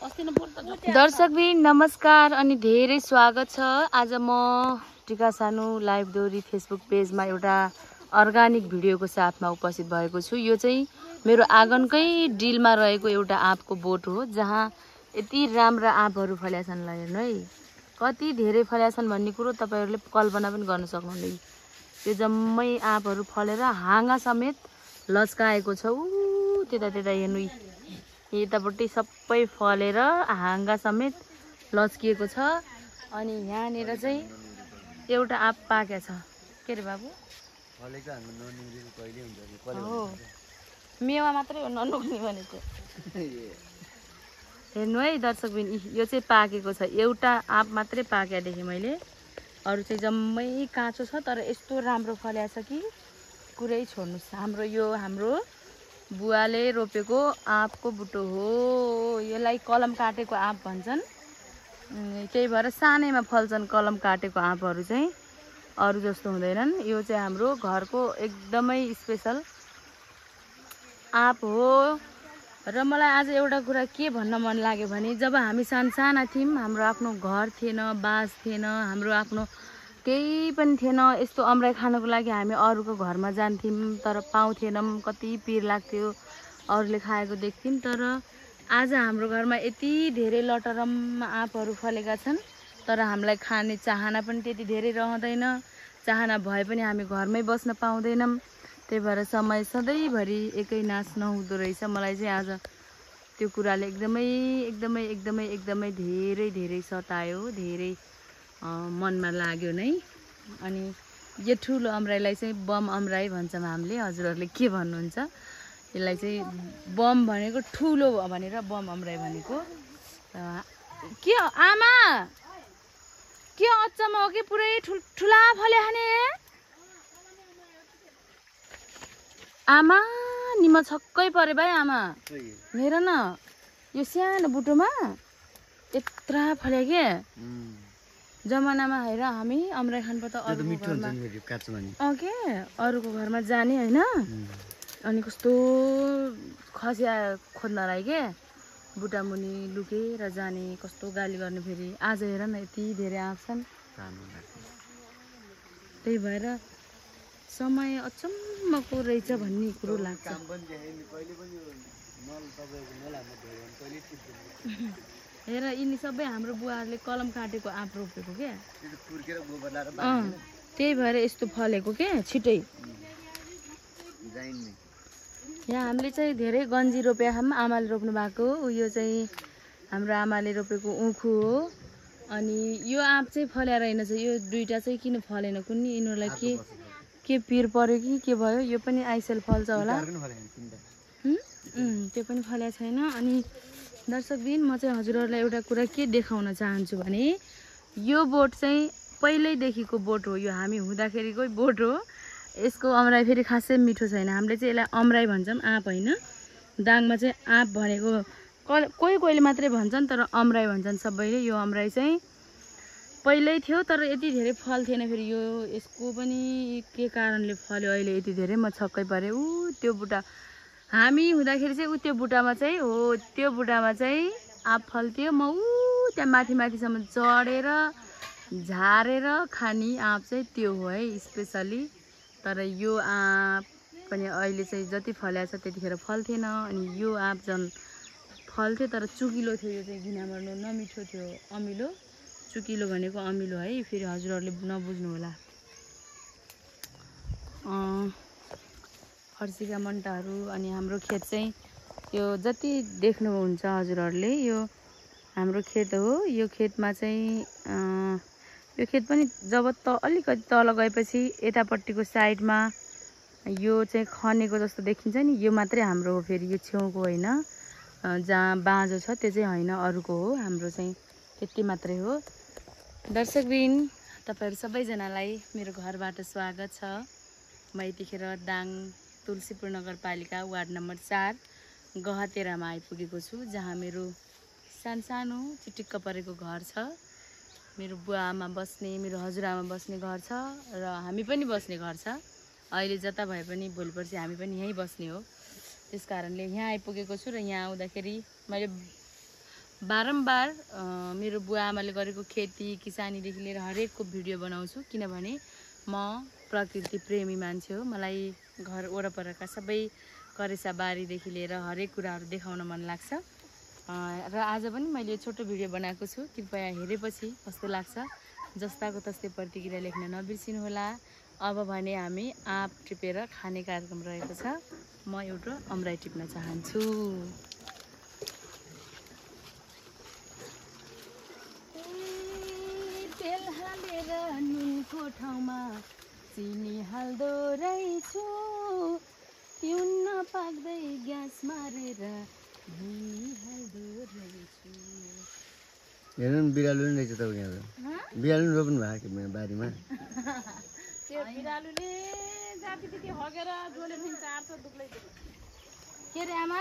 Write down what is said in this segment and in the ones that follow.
दर्शकबिन नमस्कार अनि धेरै स्वागत छ। आज म टिका सानु लाइभ दोरी फेसबुक पेजमा एउटा अर्गानिक भिडियोको साथमा उपस्थित भएको छु। यो चाहिँ मेरो आँगनकै डिलमा रहेको एउटा आँपको बोट हो, जहाँ यति राम्रा आँपहरू फल्या छन्। हेर्नु है, कति धेरै फल्या छन् भन्ने कुरो तपाईहरुले कल्पना पनि गर्न सक्नुहुन्न। यो जम्मै आँपहरू फलेर हाँगा समेत लस्काएको छ। त्यता हेर्नु, यतापट्टि सबै फलेर हाँगा समेत लस्किएको छ। अनि यहाँनिर चाहिँ एउटा आँप पाकेको छ। के रे बाबु? फलेको हाम्रो ननिग्रेको कहिले हुन्छ नि? हो, मेवा मात्रै हो ननुग्ने भनेको। हेर्नु है दर्शकबिन, यो चाहिँ पाकेको छ। एउटा आँप मात्रै पाक्या देखेँ मैले, अरू चाहिँ जम्मै काँचो छ। तर यस्तो राम्रो फल्या छ कि कुरै छोड्नुस्। हाम्रो बुवाले रोपेको आँपको बुटो हो। यसलाई कलम काटेको आँप भन्छन्। त्यही भएर सानैमा फल्छन् कलम काटेको आँपहरू चाहिँ, अरू जस्तो हुँदैनन्। यो चाहिँ हाम्रो घरको एकदमै स्पेशल आँप हो। र मलाई आज एउटा कुरा के भन्न मन लाग्यो भने, जब हामी साना थियौँ, हाम्रो आफ्नो घर थिएन, बास थिएन, हाम्रो आफ्नो केही पनि थिएन। यस्तो अमराई खानको लागि हामी अरूको घरमा जान्थ्यौँ, तर पाउँथेनौँ। कति पिर लाग्थ्यो अरूले खाएको देख्थ्यौँ। तर आज हाम्रो घरमा यति धेरै लटरम आँपहरू फलेका छन्, तर हामीलाई खाने चाहना पनि त्यति धेरै रहँदैन। चाहना भए पनि हामी घरमै बस्न पाउँदैनौँ। त्यही भएर समय सधैँभरि एकै नाश नहुँदो रहेछ। मलाई चाहिँ आज त्यो कुराले एकदमै धेरै सतायो, धेरै मनमा लाग्यो नै। अनि यो ठुलो अमराईलाई चाहिँ बम अमराई भन्छौँ हामीले। हजुरहरूले के भन्नुहुन्छ? यसलाई चाहिँ बम भनेको ठुलो भनेर बम अमराई भनेको। के आमा, के अचम्म हो कि पुरै ठुला फल्या खाने? आमा निम छक्कै परे भाइ। आमा हेर न, यो सानो बुटोमा यत्रा फल्या के। जमानामा हेर, हामी अमराई खानु पर्दा अरूको घरमा के अरूको घरमा जाने होइन। अनि कस्तो खसिया खोज्नलाई के बुटामुनि लुकेर जाने, कस्तो गाली गर्ने। फेरि आज हेर न, यति धेरै आँप छन्। त्यही भएर समय अचम्मको रहेछ भन्ने कुरो लाग्छ। हेर, यिनी सबै हाम्रो बुवाहरूले कलम काटेको आँप रोपेको क्या। त्यही भएर यस्तो फलेको क्या छिटै। यहाँ हामीले चाहिँ धेरै गन्जी रोपेका छौँ, आमाले रोप्नु भएको। यो चाहिँ हाम्रो आमाले रोपेको उखु हो। अनि यो आँप चाहिँ फल्या रहेनछ। यो दुईटा चाहिँ किन फलेन कुन्नी? यिनीहरूलाई के पिर पर्यो कि के भयो? यो पनि आइसेल फल्छ होला। त्यो पनि फल्या छैन। अनि दर्शकबिन, म चाहिँ हजुरहरूलाई एउटा कुरा के देखाउन चाहन्छु भने, यो बोट चाहिँ पहिल्यैदेखिको बोट हो। यो हामी हुँदाखेरिकै बोट हो। यसको अमराई फेरि खासै मिठो छैन। हामीले चाहिँ यसलाई अमराई भन्छौँ, आँप होइन। दाङमा चाहिँ आँप भनेको कोहीले मात्रै भन्छन्, तर अमराई भन्छन् सबैले। यो अमराई चाहिँ पहिल्यै थियो, तर यति धेरै फल थिएन। फेरि यो यसको पनि के कारणले फल्यो अहिले यति धेरै, म छक्कै परेँ। त्यो बुटा हामी हुँदाखेरि चाहिँ त्यो बुटामा चाहिँ आँप फल्थ्यो। म त्यहाँ माथिसम्म चढेर झारेर खाने आँप चाहिँ त्यो हो है, स्पेसली। तर यो आँप पनि अहिले चाहिँ जति फल्या छ त्यतिखेर फल्थेन। अनि यो आँप झन् फल्थ्यो, तर चुकिलो थियो। यो चाहिँ घिनामर्नु नमिठो थियो, अमिलो। चुकिलो भनेको अमिलो है, फेरि हजुरहरूले नबुझ्नु होला। फर्सीका मन्टाहरू। अनि हाम्रो खेत चाहिँ यो जति देख्नुहुन्छ हजुरहरूले, यो हाम्रो खेत हो। यो खेतमा चाहिँ यो खेत पनि जब अलिकति तल गएपछि यतापट्टिको साइडमा यो चाहिँ खनेको जस्तो देखिन्छ नि, यो मात्रै हाम्रो हो। फेरि यो छेउको होइन, जहाँ बाँझो छ त्यो चाहिँ होइन, अरूको हो। हाम्रो चाहिँ त्यति मात्रै हो। दर्शकबिन, तपाईँहरू सबैजनालाई मेरो घरबाट स्वागत छ। म यतिखेर दाङ तुलसीपुर नगरपालिका वार्ड नम्बर 4 गहतेरामा आइपुगेको छु, जहाँ मेरो सानो चिटिक्क परेको घर छ। मेरो बुवा आमा बस्ने, मेरो हजुरआमा बस्ने घर छ, र हामी पनि बस्ने घर छ। अहिले जता भए पनि भोलि पर्सि हामी पनि यहीँ बस्ने हो। त्यस कारणले यहाँ आइपुगेको छु। र यहाँ आउँदाखेरि मैले बारम्बार मेरो बुवा आमाले गरेको खेती किसानीदेखि लिएर हरेकको भिडियो बनाउँछु किनभने म प्रकृति प्रेमी मान्छे हो। मलाई घर वरपरका सबै करेसा बारीदेखि लिएर हरेक कुराहरू देखाउन मन लाग्छ र आज पनि मैले छोटो भिडियो बनाएको छु। कृपया हेरेपछि कस्तो लाग्छ जस्ताको तस्तै प्रतिक्रिया लेख्न नबिर्सिनुहोला। अब भने हामी आँप टिपेर खाने कार्यक्रम रहेको छ। म एउटा अमराई टिप्न चाहन्छु। तेल हालेर नुनको ठाउँमा चिनी हाल्दो रहेछु, पिउन नपाक्दै ग्यास मारेर हाल्दो रहेछु। हेर्नु न बिरालो नि रहेछ तपाईँ यहाँ बिरालो नि रोप्नु भएको बारीमा त्यो बिरालुले जाति त्यति हगेर जोले पनि चार्छ दुख्लै के रे आमा?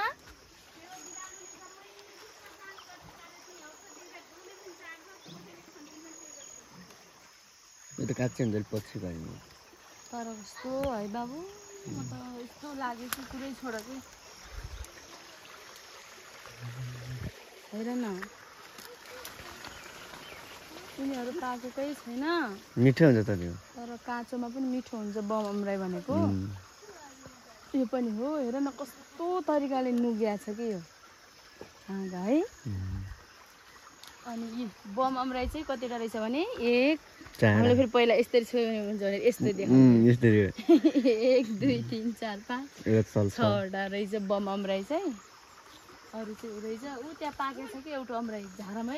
यो त काँच्चै हुन्छ पछि पारिनु तर कस्तो है बाबु, म त यस्तो लाग्यो कि कुरै छोड कि हेर न यिनीहरू पाकेकै छैन। मिठो हुन्छ तर यो तर काँचोमा पनि मिठो हुन्छ बम अमराई भनेको। यो पनि हो, हेर न कस्तो तरिकाले नुग्या छ कि यो हाँगा है। अनि यी बम अमराई चाहिँ कतिवटा रहेछ भने हामीले फेरि पहिला यस्तरी छोयो भने हुन्छ भने यस्तै देखाउँछ 1 2 3 4 5 6वटा रहेछ बम अमराई चाहिँ। अरू चाहिँ रहेछ ऊ त्यहाँ पाकेको छ कि एउटा अमराई झारमै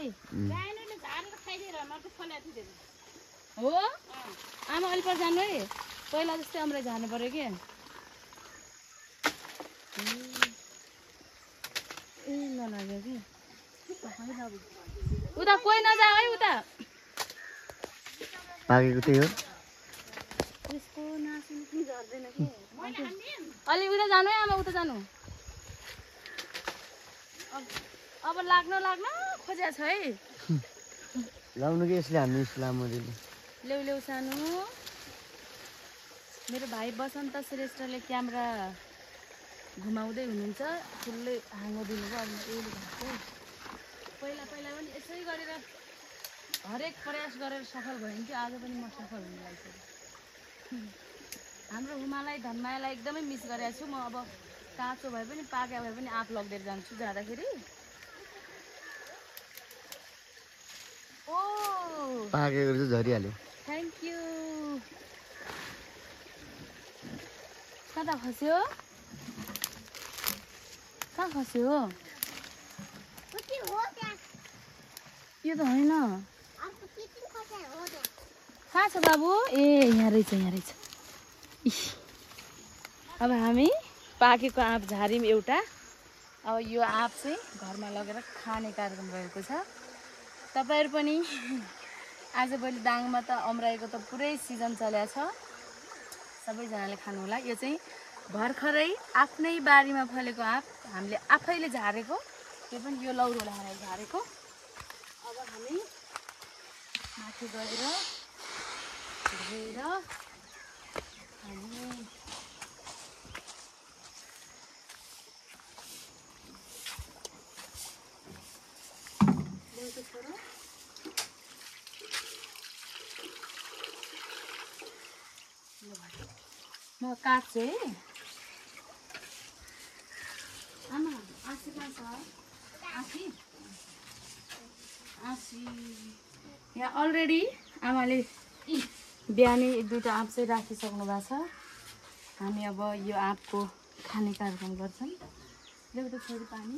हो। आमा अलि पर जानु है, पहिला जस्तै अमराई झार्नु पर्यो कि। ए नलाग्यो कि उता कोही नजा है उता पाकेको त्यही हो। यसको नासुन पनि झर्दैन कि अलि उता जानु है आमा, उता जानु। अब लाग्न खोज्या छ है। लाउनु कि यसले हामी लामो ल्याउ सानो। मेरो भाइ बसन्त श्रेष्ठले क्यामेरा घुमाउँदै हुनुहुन्छ, फुल्लै हाँगो दिनुभयो। अब यसले भएको पहिला पनि यसै गरेर हरेक प्रयास गरेर सफल भयो कि आज पनि म सफल हुन लागिसकेँ। हाम्रो हुमालाई धनमायालाई एकदमै मिस गरेको छु म। अब काँचो भए पनि पाके भए पनि आँप लगिदिएर जान्छु जाँदाखेरि। ओ पाकेको चाहिँ झरिहाल्यो। Thank you. कता खस्यो? कहाँ खस्यो? यो त होइन। कहाँ छ बाबु? ए यहाँ रहेछ। अब हामी पाकेको आँप झार्यौँ एउटा। अब यो आँप चाहिँ घरमा लगेर खाने कार्यक्रम रहेको छ। तपाईँहरू पनि आजभोलि दाङमा त अमराईको त पुरै सिजन चल्या छ, सबैजनाले खानुहोला। यो चाहिँ भर्खरै आफ्नै बारीमा फलेको आँप हामीले आफैले झारेको, त्यो पनि यो लौरो लगाएर झारेको। अब हामी माथि गएर धोएर हामी म काट्छु है। आमा आँसी कहाँ छ? आँसी यहाँ अलरेडी आमाले बिहानै 1-2टा आँप चाहिँ राखिसक्नु भएको छ। हामी अब यो आँपको खाने कार्यक्रम गर्छौँ। ल्याउँदा छोरी पानी।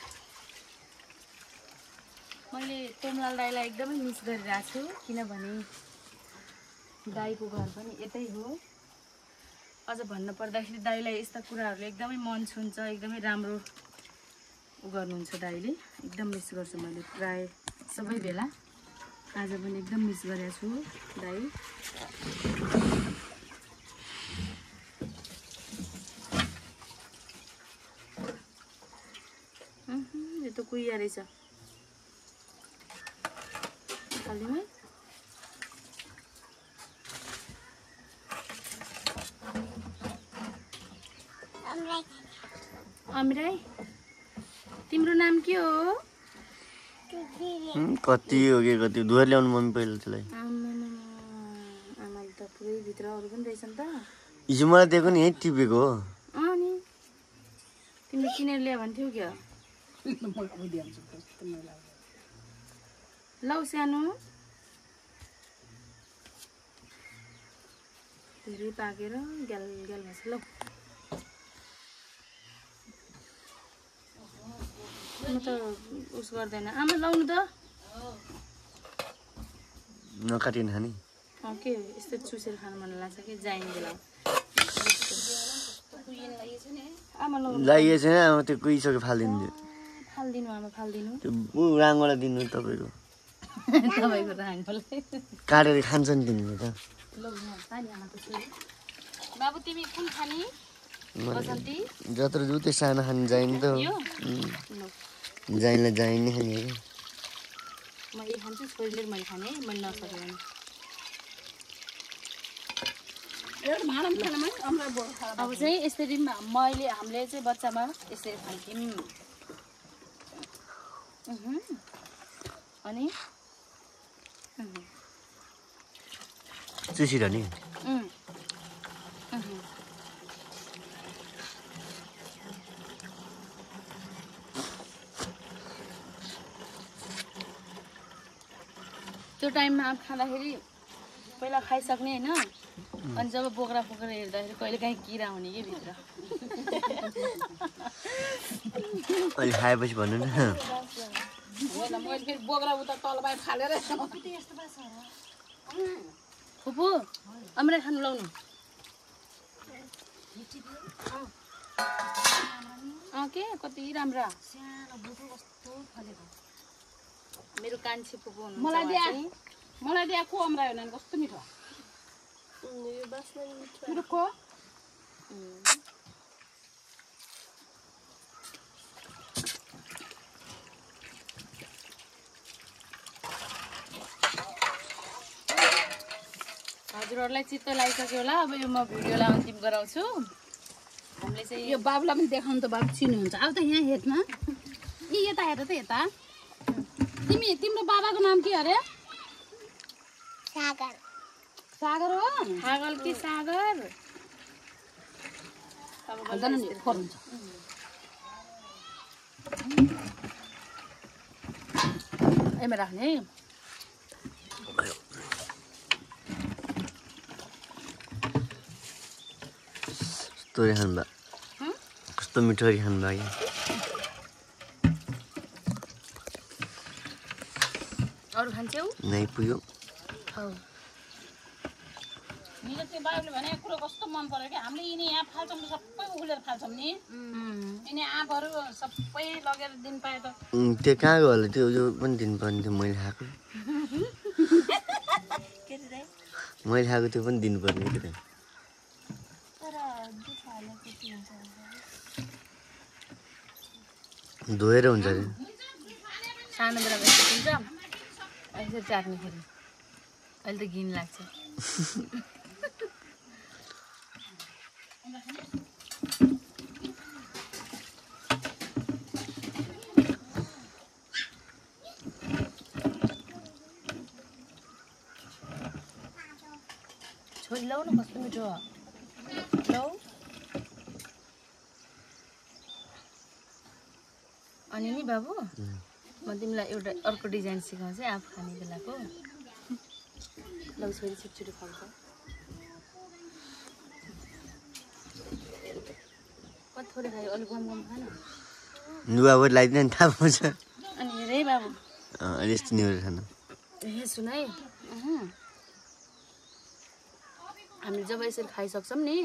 मैले तोमलाल दाईलाई एकदमै मिस गरिरहेको छु किनभने दाईको घर पनि यतै हो। अझ भन्न पर्दाखेरि दाईलाई यस्ता कुराहरूले एकदमै मन छुन्छ, एकदमै राम्रो गर्नुहुन्छ दाईले। एकदम मिस गर्छु मैले प्राय सबै बेला। आज पनि एकदम मिस गरेको छु दाई। यो त कुहिया रहेछ खालीमै। अमराई तिम्रो नाम के हो? कति हो कि कति धुएर ल्याउनु मम्मी पहिला त्यसलाई आमाले त पुरै भित्र अरू पनि रहेछ नि त हिजो मलाई दिएको नि यहीँ टिपेको हो नि तिमीले किनेर ल्यायो भन्थ्यौ क्या लौ सानो धेरै पाकेर ग्याल ग्याल भएछ लौ म त उस गर्दैन आमा लाउनु त नकाटिन खाने के यस्तो चुसेर खानु मन लाग्छ कि जाइन्छ ल आमा लाउनु लागेको छैन अब त्यो कुहिसक्यो फालिदिनु फालिदिनु आमा फालिदिनु त्यो राङ्गोलाई दिनु तपाईँको तपाईँको राङ्गोलाई काटेर खान्छ नि तिमीले त बाबु तिमी कुन खाने बसन्ती जत्रो जुत्तै सानो खानु जाइन त जाइनलाई जाइन नै खाने हो म यही खान्छु छोरीले मैले खाने मैले नसकेँ भने अब चाहिँ यसरी मैले हामीले चाहिँ बच्चामा यसरी खान्थ्यौँ अनि चुसिरहने त्यो टाइममा आँप खाँदाखेरि पहिला खाइसक्ने होइन अनि जब बोक्रा बोकेर हेर्दाखेरि कहिले काहीँ किरा हुने कि भित्र अहिले खाएपछि भन्नु न फुपू अमरा खानु लाउनु के कति राम्रा मेरो कान्छी फुपू मलाई दिया को अमरा होइन कस्तो मिठो मिठो हजुरहरूलाई चित्त लागिसक्यो होला अब यो म भिडियोलाई अन्तिम गराउँछु हामीले चाहिँ यो बाबुलाई पनि देखाउनु त बाबु चिन्नुहुन्छ अब त यहाँ हेर्न यता हेर त यता तिम्रो बाबाको नाम के अरे सागर सागर हो सागर कि सागर एमा राख्ने कस्तो खानु भयो कस्तो मिठो खानु भयो अरू खान्छौ नै पुग्यो मेरो त्यो बाबुले भने कुरो कस्तो मन पर्यो कि हामीले यिनी यहाँ फाल्छौँ सबै उखेलेर फाल्छौँ नि यिनी आँपहरू सबै लगेर दिन पाए त त्यो कहाँ गयो होला त्यो पनि दिनुपर्ने थियो मैले खाएको मैले खाएको त्यो पनि दिनुपर्ने कि धोएर हुन्छ अरे सानो बेलामा यस्तो हुन्छ अहिले चाट्नेखेरि अहिले त घिन लाग्छ छोरी लौ न कस्तो मिठो लौ अनि नि बाबु म तिमीलाई एउटा अर्को डिजाइन सिकाउँछु है आफू खाने बेलाको लौ छोरी छिटछिटो खान्छ कति थोरै खायो अलिक गम गम खान लुगाबाट लगाइदिन नि थाहा पाउँछ अनि हेर है बाबु अहिले यस्तो निहुरेर खानु ए सुन है हामीले जब यसरी खाइसक्छौँ नि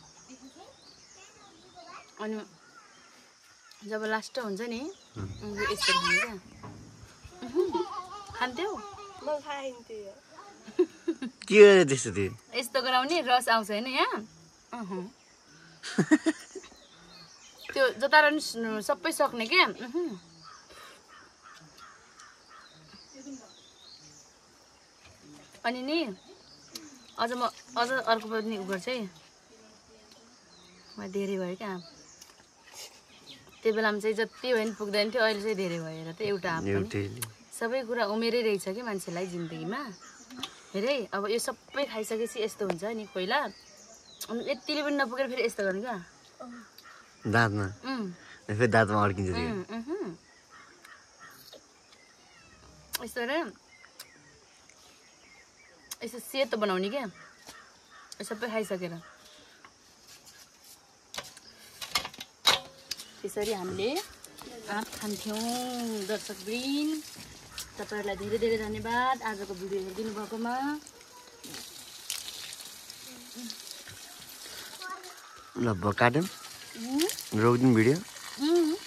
अनि जब लास्ट हुन्छ नि यस्तो खानु क्या खान्थ्यौ के गरे त्यस्तो थियो यस्तो गराउने रस आउँछ होइन यहाँ त्यो जता नि सबै सक्ने क्या अनि नि अझ अर्को पनि उ गर्छ है म धेरै भयो क्या त्यो बेलामा चाहिँ जति भयो नि पुग्दैन थियो अहिले चाहिँ धेरै भयो र त एउटा आँप पनि सबै कुरा उमेरै रहेछ कि मान्छेलाई जिन्दगीमा हेरे अब यो सबै खाइसकेपछि यस्तो हुन्छ नि कोइला अनि यतिले पनि नपुगेर फेरि यस्तो गर्नु क्या दाँतमा फेरि दाँतमा अड्किन्छ त्यो यस्तो रे यसो सेतो बनाउने क्या यो सबै खाइसकेर त्यसरी हामीले आँप खान्थ्यौँ दर्शकवृन्द तपाईँहरूलाई धेरै धेरै धन्यवाद आजको भिडियो हेरिदिनु भएकोमा ल काट्यौँ रोकिदिउँ भिडियो